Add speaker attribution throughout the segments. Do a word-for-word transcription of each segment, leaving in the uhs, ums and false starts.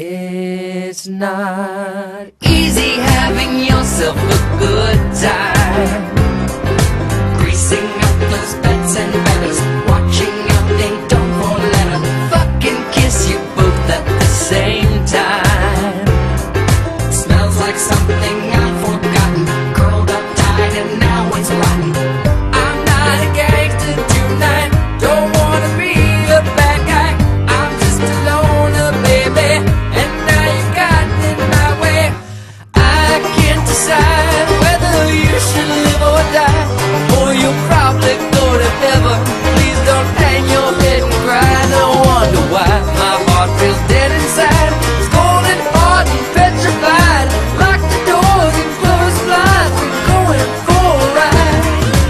Speaker 1: It's not easy having yourself a good time, greasing up those beds and feathers, watching your ding dong for letter, fucking kiss you both at the same time. It smells like something I've forgotten, curled up tight and now it's rotten. I'm not a gangster tonight, don't wanna be the bad guy. I'm just a loner, baby, and now you got in my way. I can't decide whether you should live or die, or you'll probably go to heaven. Please don't hang your head and cry. No wonder why my heart feels dead inside. It's cold and hard and petrified. Lock the doors and close the blinds. We're going for a ride.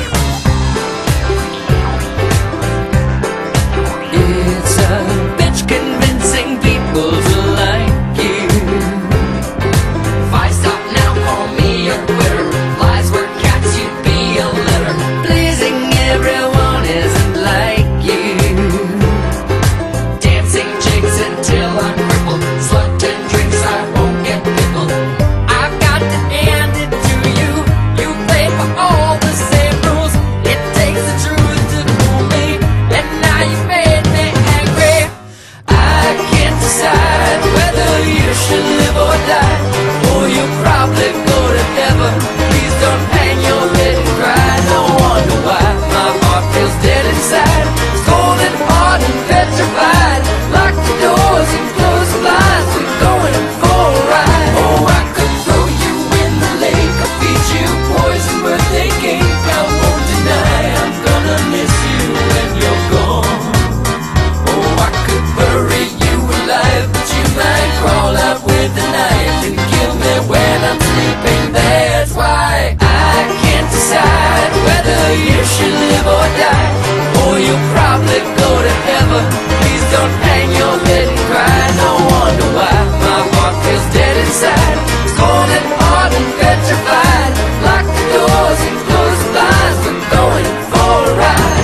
Speaker 1: It's a bitch convincing people to like you. If I stop now, call me a quitter. Lies were cats, you'd be a litter. Pleasing everyone isn't like you. Dancing jigs until I'm crippled. Slut and drinks, I won't get pickled. I've got to hand it to you. You play for all the same rules. It takes the truth to fool me, and now you made me angry. I can't decide whether you should live or die, or you'll probably go to heaven. Please don't hang your head and cry. No wonder why my heart feels dead inside. It's cold and hard and petrified. Lock the doors and close the blinds. We're going for a ride. Oh, I could throw you in the lake or feed you poison birthday cake. I won't deny I'm gonna miss you when you're gone. Oh, I could bury you alive, but you might crawl out with a knife and kill me when I'm sleeping. That's why I can't decide whether you should live or die, or you'll probably go to heaven. Please don't hang your head and cry. No wonder why my heart feels dead inside. It's cold and hard and petrified. Lock the doors and close the blinds. We're going for a ride.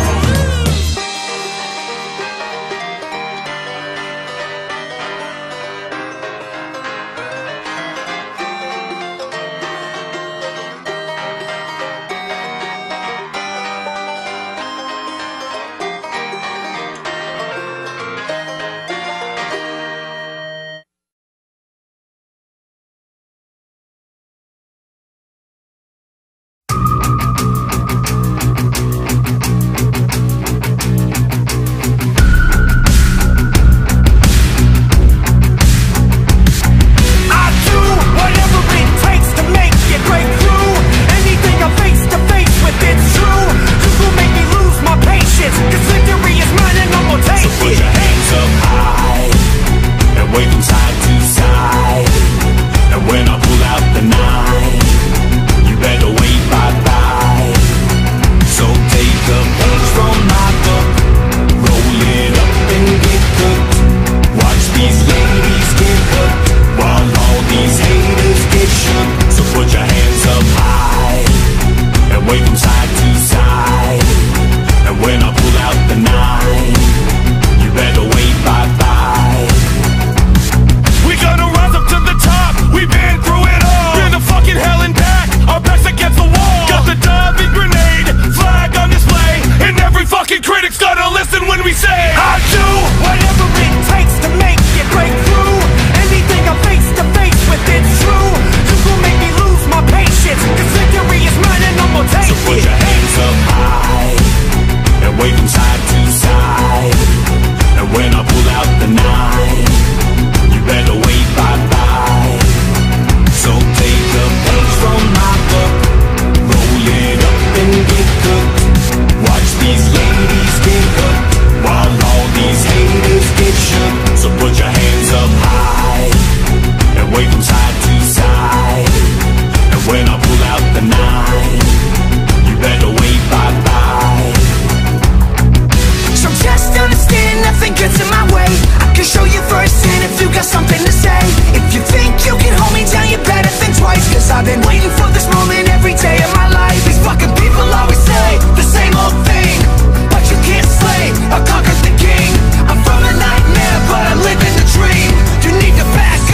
Speaker 2: I've been waiting for this moment every day of my life. These fucking people always say the same old thing, but you can't slay or conquer the king. I'm from a nightmare, but I'm living the dream. You need to fast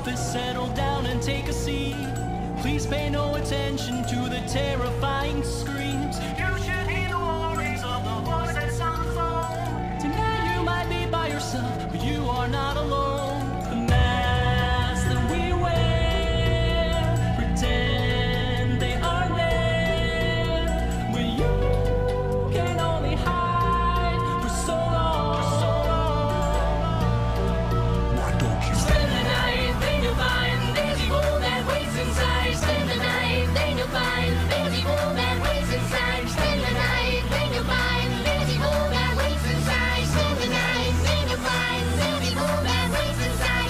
Speaker 3: office, settle down and take a seat. Please pay no attention to the terrifying screams. You should hear the warnings of the voice that's on the phone. Tonight you might be by yourself, but you are not alone. The masks that we wear pretend they are there, but you can only hide for so long. For so long. Why don't you
Speaker 1: Spend the night, then you'll find there's evil that waits inside. Spend the night, then you'll find there's evil that waits inside. Spend the night, then you'll find there's evil that waits inside. Spend the night, then you'll find there's evil that waits inside.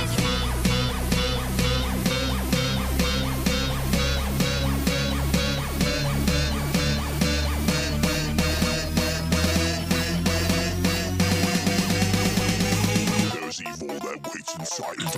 Speaker 4: There's evil that waits inside of me.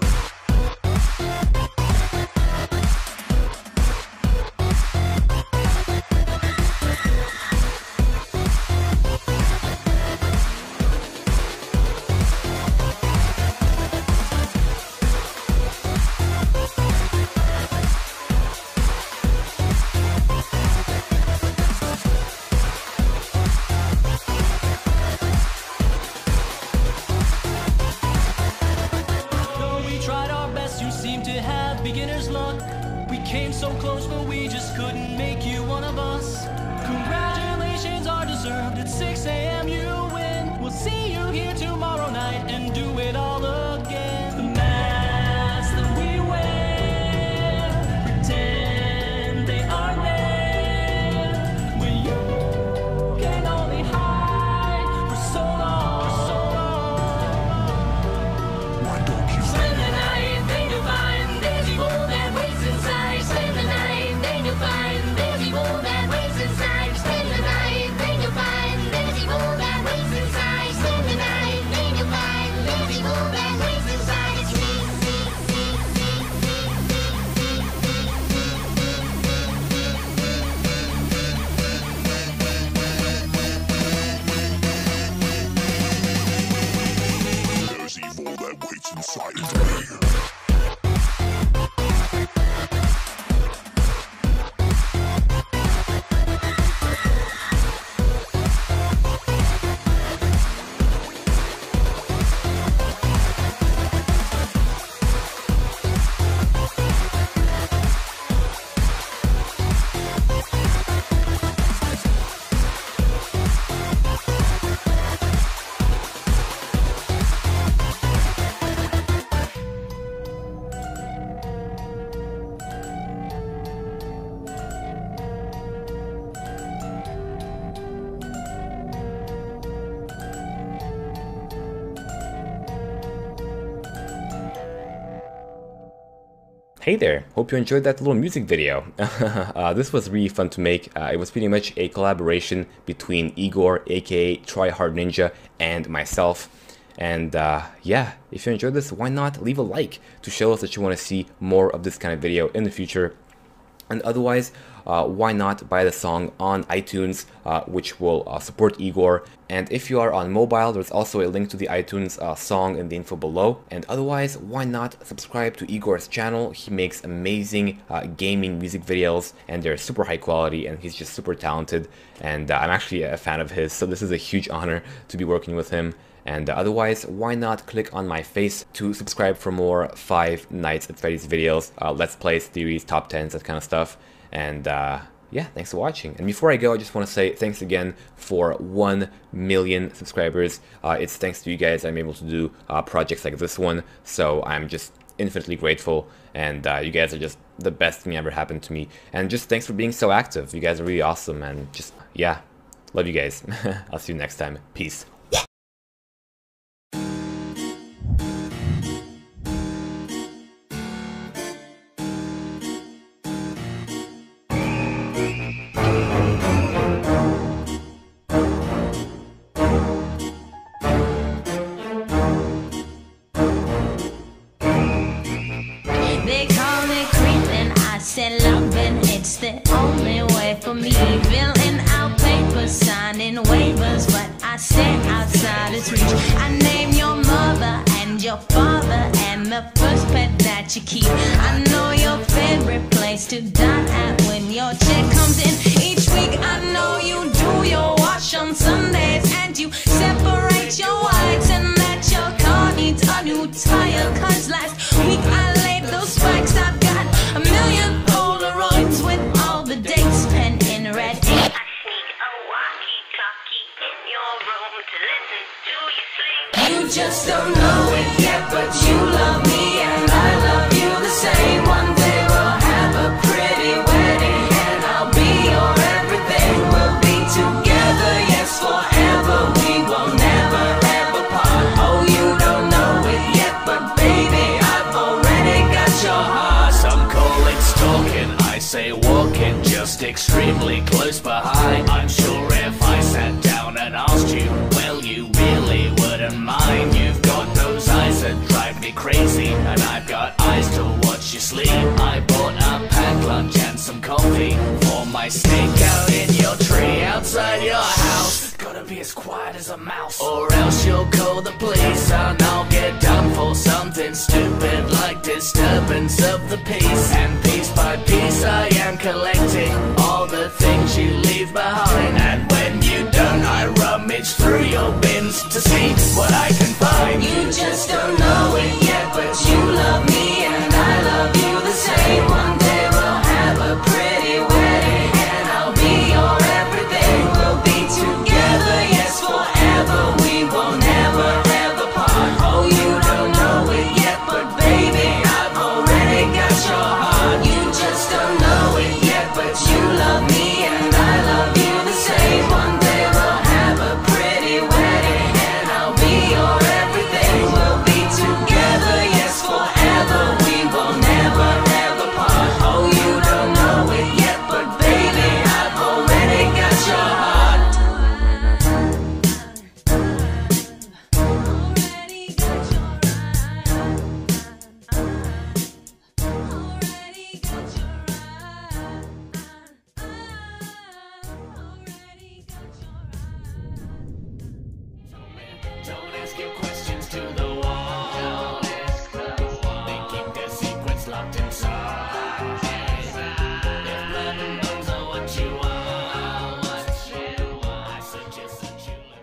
Speaker 3: Though we tried our best, you seem to have beginner's luck. We came so close, but we just couldn't make you one of us. Congratulations are deserved. At six A M you win. We'll see you here tomorrow night and do it all again. The masks that we wear pretend they are there, but you can only hide for so long. For so long.
Speaker 4: Why don't you
Speaker 1: Spend the night, then you'll find there's evil that waits inside. Spend the night, then you'll find there's evil that waits inside. Spend the night, then you'll find there's evil that waits inside. Spend the night, then you'll find there's evil that waits inside.
Speaker 4: There's evil that waits inside of me.
Speaker 5: Hey there, hope you enjoyed that little music video. uh, this was really fun to make. Uh, it was pretty much a collaboration between Igor, aka Tryhardninja, and myself. And uh, yeah, if you enjoyed this, why not leave a like to show us that you want to see more of this kind of video in the future. And otherwise, uh, why not buy the song on iTunes, uh, which will uh, support Igor. And if you are on mobile, there's also a link to the iTunes uh, song in the info below. And otherwise, why not subscribe to Igor's channel? He makes amazing uh, gaming music videos, and they're super high quality, and he's just super talented. And uh, I'm actually a fan of his, so this is a huge honor to be working with him. And uh, otherwise, why not click on my face to subscribe for more Five Nights at Freddy's videos, uh, Let's Plays, theories, top tens, that kind of stuff. And uh, yeah, thanks for watching. And before I go, I just want to say thanks again for one million subscribers. Uh, it's thanks to you guys I'm able to do uh, projects like this one. So I'm just infinitely grateful. And uh, you guys are just the best thing ever happened to me. And just thanks for being so active. You guys are really awesome. And just, yeah, love you guys. I'll see you next time. Peace.
Speaker 6: It's the only way for me. Filling out papers, signing waivers, but I stand outside its reach. I name your mother and your father and I'm the first pet that you keep. I know your favorite place to dine at when your check comes in each week. I know you do your wash on Sundays and you separate your whites, and that your car needs a new tire, cause last week I laid those spikes. I've got a million Polaroids with all the dates penned in red ink. I sneak a walkie-talkie in your room to listen to you sleep.
Speaker 1: You just don't know it yet, but you love me and I love you the same. One day we'll have a pretty wedding and I'll be your everything. We'll be together, yes, forever. We will never ever part. Oh, you don't know it yet, but baby, I've already got your heart.
Speaker 7: Some call it stalking, I say walking, just extremely close behind. I'm sure if I sat down and asked you, well, you really wouldn't mind. You've got those eyes that drive me crazy, and I've got eyes to watch you sleep. I bought a packed lunch and some coffee for my snake out in your tree outside your house. Gotta be as quiet as a mouse, or else you'll call the police and I'll get done for something stupid like disturbance of the peace. And piece by piece I am collecting all the things you leave behind, and when you don't I rummage through your bins to see what I can find.
Speaker 1: You just don't know it yet, but you love me and I love you the same. One day we'll have a pretty wedding and I'll be your everything. We'll be together, yes, forever. We will never ever part. Oh, you don't know it yet, but baby, I've already got your heart. You just don't know it yet, but you love me and I love you the same. One day we'll have a pretty wedding and I'll be your everything. We'll be together, yes, forever. We will never ever part. Oh, you don't know it yet, but baby, I've already got your heart.
Speaker 7: Don't ask your questions to the wall. They keep their secrets locked inside. If blood and bones are what you want, I suggest that you let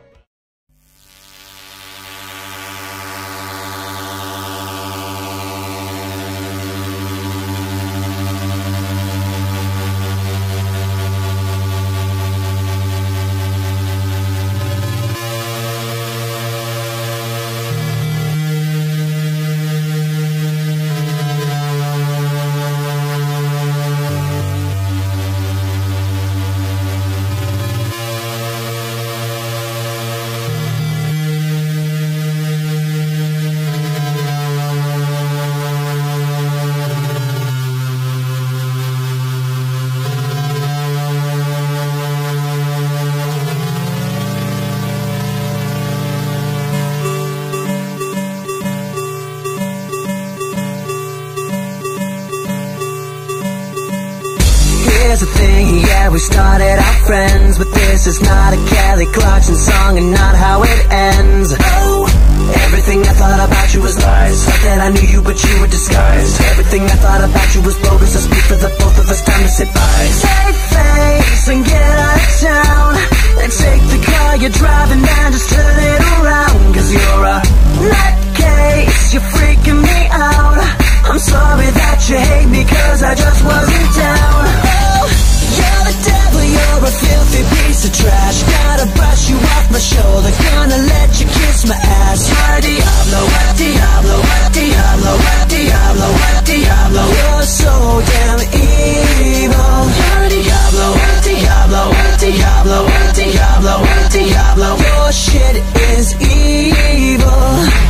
Speaker 2: Here's the thing, yeah, we started out friends, but this is not a Kelly Clarkson song and not how it ends. Oh, everything I thought about you was lies. Thought that I knew you, but you were disguised. Everything I thought about you was bogus, so speak for the both of us, time to say bye. Save face and get out of town, and take the car you're driving and just turn it around. Cause you're a nutcase, you're freaking me out. I'm sorry that you hate me, cause I just wasn't down. Oh, you're the devil, you're a filthy piece of trash. Gotta brush you off my shoulder, gonna let you kiss my ass. You're a Diablo, a Diablo, a Diablo, a Diablo, a Diablo. You're so damn evil. You're a Diablo, a Diablo, a Diablo, a Diablo, a Diablo. Your shit is evil.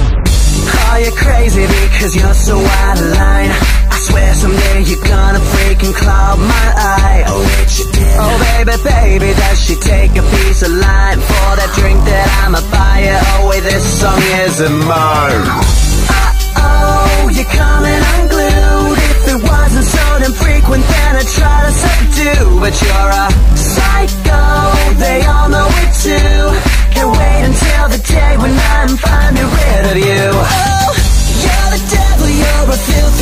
Speaker 2: Oh, you're crazy because you're so out of line. I swear someday you're gonna freaking cloud my eye. Oh, wait, you did. Oh, baby, baby, does she take a piece of lime for that drink that I'ma buy you? Oh, wait, this song isn't mine. Uh-oh, you're coming unglued. If it wasn't so damn frequent, then I'd try to subdue. But you're a psycho, they all know it too. Can't wait until the day when I'm finally rid of you. Oh, you're the devil,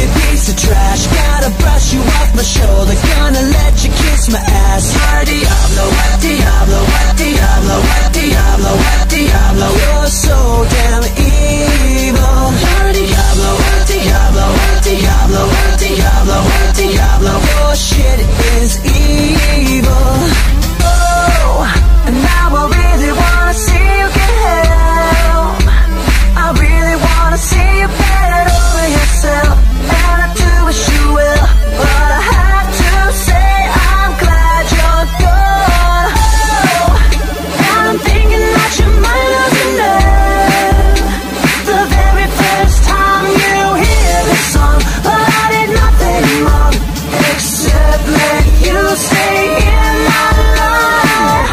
Speaker 2: filthy piece of trash. Gotta brush you off my shoulder, gonna let you kiss my ass. You're Diablo, what Diablo, what Diablo, what Diablo, what Diablo. You're so damn evil. You're Diablo, what Diablo, what Diablo, what Diablo, what Diablo. Your shit is evil. Oh, and now I really wanna see you get help. I really wanna see you get over yourself, and I do wish you will, but I have to say I'm glad you're gone. Oh, and I'm thinking that you might have enough. The very first time you hear this song, but I did nothing wrong except let you stay in my life.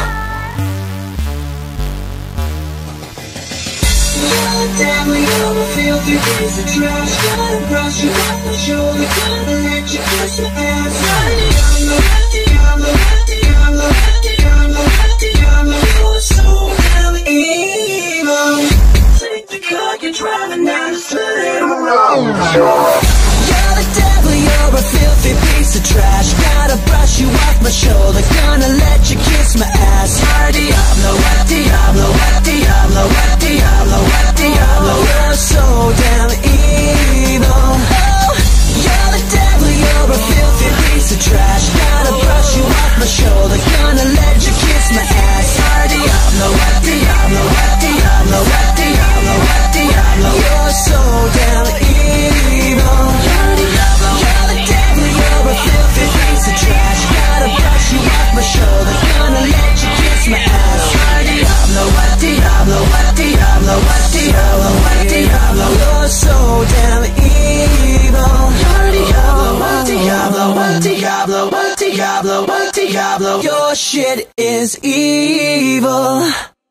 Speaker 2: You're deadly, you're a filthy piece of trash. Gotta brush you off my shoulder, gonna let you kiss my ass. Diablo, Diablo, Diablo, Diablo, Diablo. You're so damn evil. Take the car you're driving now, just let it roll. You're the devil, you're a filthy piece of trash. Gotta brush you off my shoulder, gonna let you kiss my ass. You're Diablo, what Diablo, what Diablo, what Diablo, what Diablo. You're so damn evil. Oh, you're the devil, you're a filthy piece of trash. Gotta brush you off my shoulder, gonna let you kiss my ass. You're Diablo, what Diablo, what Diablo, what Diablo, what Diablo. You're so damn evil. You're Diablo, you're the devil, you're a filthy piece of trash. Gotta brush you off my shoulder, gonna let you kiss my ass. You're Diablo, what Diablo, what Diablo, what Diablo, what Diablo. You're so damn evil. You're Diablo, what Diablo, what Diablo, what Diablo, what Diablo. Your shit is evil.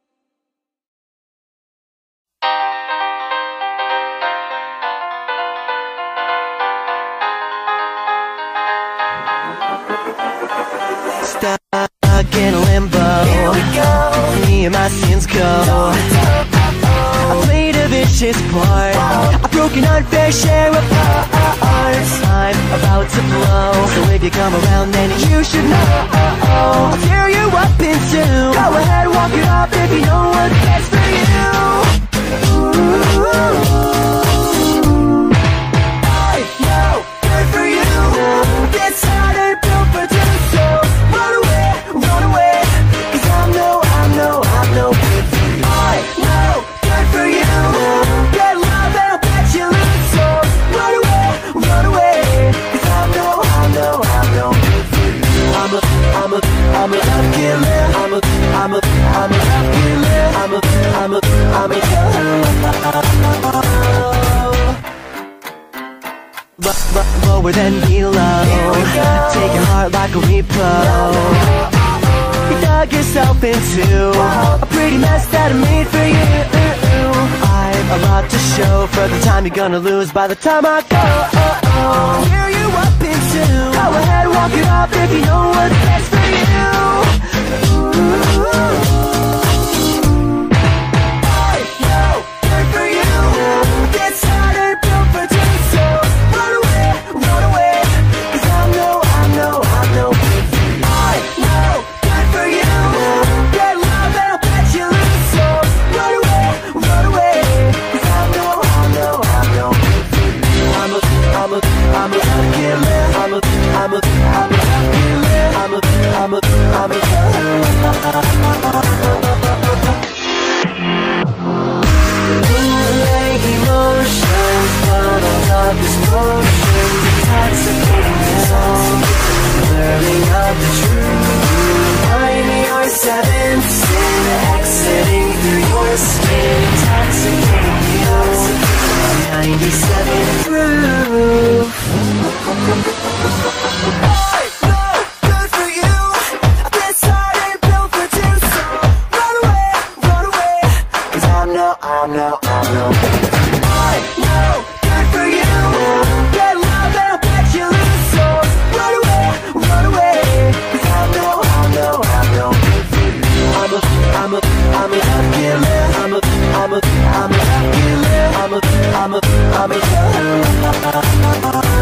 Speaker 8: Stuck in a limbo. Here we go. Me and my sins go. I played a vicious part. I broke an unfair share of hearts. I'm about to blow, so if you come around, then you should know. I'll tear you up in two. Go ahead, walk it off if you know what's best for you. Ooh. I know, good for you. It's harder, built for two souls. Run away, run away, 'cause I'm no, I'm no, I'm no good for you. I know, good for you. Get love and I'll bet you lose souls. Run away, run away, 'cause I'm no, I'm no, I'm no good for you. I'm a, I'm a, I'm a love killer. I'm a, I'm a, I'm a love killer. I'm a, I'm a, I'm a killer. Lower than below. Take your heart like a repo. You dug yourself into a pretty mess that I made for you. I've a lot to show for the time you're gonna lose by the time I go. Tear you up in two. Go ahead, walk it off if you know what's best for you. I know, good for you. It's harder, built for two souls. Run away, run away, 'cause I'm no, I'm no, I'm no good for you. I know, good for you. Get love and I'll bet you lose souls. Run away, run away, 'cause I'm no, I'm no, I'm no good for you. I'm a, I'm a, I'm a love killer. I'm a, I'm a, I'm a love killer. I'm a, I'm a, I'm a emotions, bottles of this potion, intoxicating the zone, learning of the truth. I'm your seventh sin, exiting through your skin, intoxicating you. ninety-seven proof. I know, good for you. This heart ain't built for two, so run away, run away, 'cause I'm no, I'm no, I'm no. I know, good for you. Get love and I'll bet you lose souls. Run away, run away, 'cause I'm no, I'm no, I'm no good for you. I'm a, I'm a, I'm a love killer. I'm a, I'm a, I'm a love killer. I'm a, I'm a, I'm a love killer.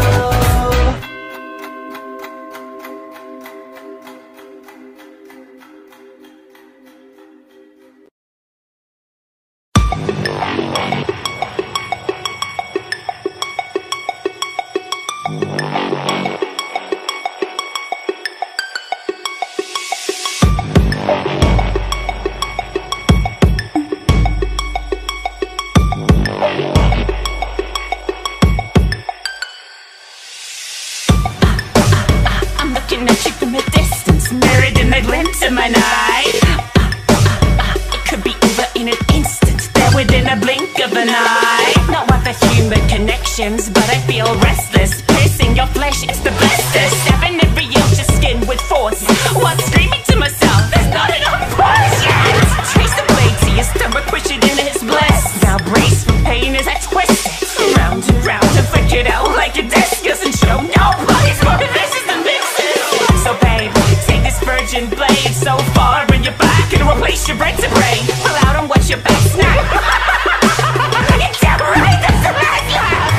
Speaker 9: in an instant, there within a blink of an eye. Not what the human connections, but I feel restless. Piercing your flesh is the bestest. Stabbing every inch of skin with force. While screaming to myself, there's not enough force yet. Trace the blade to your stomach, push it into his bless. Now brace for pain as I twist it round and round and flick it out like a disc. Doesn't show no place more vicious than mixes. So babe, take this virgin blade so far in your back and replace your vertebrae. Pull out and watch your back snap. You damn right, that's the last laugh.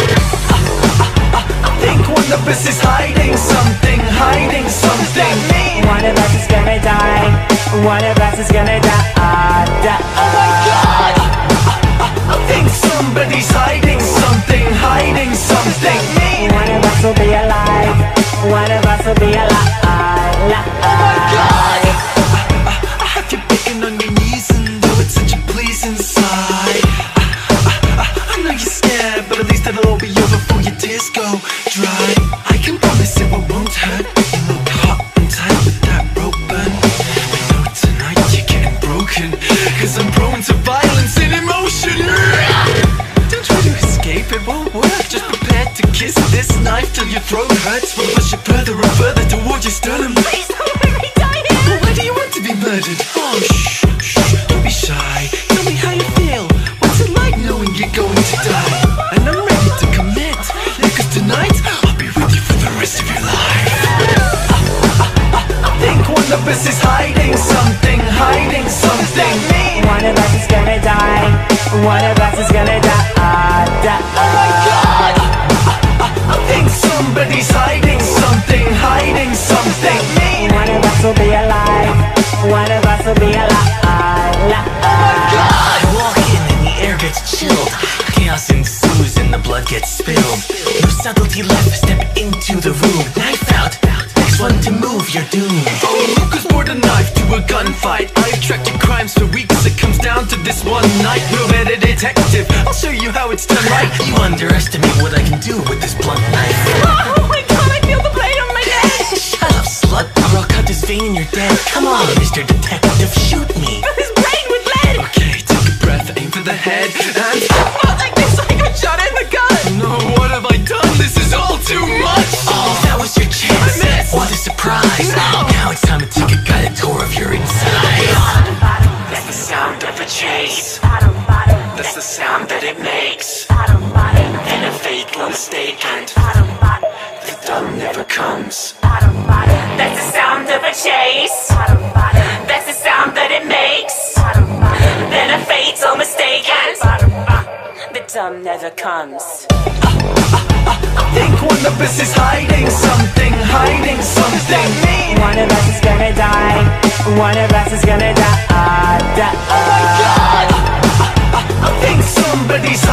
Speaker 8: I think one of us is hiding something, hiding something.
Speaker 9: One of us is gonna die. One of us is gonna die. die.
Speaker 8: Oh my god! I think somebody's hiding something, hiding something.
Speaker 9: One of us will be alive. One of us will be alive.
Speaker 8: Oh my god! I, I, I have you begging on your knees, and though it's such a pleasing sight, I, I, I, I know you're scared, but at least it'll all be over before your tears go dry. I can promise it won't hurt. You look hot and tight with that rope burn. But no, tonight you're getting broken, cause I'm prone to violence and emotion. Don't try to escape, it won't work. Just prepare to kiss this knife till your throat hurts. We'll push it further and further towards your sternum.
Speaker 9: Please don't let me die here.
Speaker 8: Well, why do you want to be murdered? Oh, shh, shh, don't be shy. Tell me how you feel. What's it like knowing you're going to die? And I'm ready to commit, yeah, cause tonight I'll be with you for the rest of your life. I think one of us is hiding something, hiding something.
Speaker 9: One of us is gonna die. One of us is gonna die. die.
Speaker 8: Oh my god! I think somebody's hiding something, hiding something.
Speaker 9: One of us will be alive. One of us will be alive.
Speaker 8: Oh my god!
Speaker 10: I walk in and the air gets chilled. Chaos ensues and the blood gets spilled. No subtlety left, step into the room. Knife out, next one to move, you're doomed.
Speaker 8: Oh, Lucas poured a knife to a gunfight. I've tracked your crimes for weeks. It comes down to this one night. We'll let a detective, I'll show you how it's done right.
Speaker 10: You underestimate what I can do with this blunt knife.
Speaker 9: Oh my god, I feel the blade on my neck.
Speaker 10: Shut up, slut, or I'll cut this vein and you're dead. Come on, Mister Detective, shoot me.
Speaker 9: His brain with lead.
Speaker 8: Okay, take a breath, aim for the head, and
Speaker 9: Not like this, I got shot in the gut.
Speaker 8: no, what have I done? This is all too much.
Speaker 10: Oh, that was your chance.
Speaker 8: I missed.
Speaker 10: What a surprise.
Speaker 8: No.
Speaker 10: Now it's time to take a guided tour of your inside.
Speaker 8: That's the sound of a chase. That's the sound that it makes. And a fatal mistake, and the done never comes.
Speaker 9: That's the sound of a chase. That's the sound that it makes. Then a fatal mistake and the dumb never comes.
Speaker 8: I think one of us is hiding something, hiding something.
Speaker 9: One of us is gonna die. One of us is gonna die. die.
Speaker 8: Oh my god! I, I, I think somebody's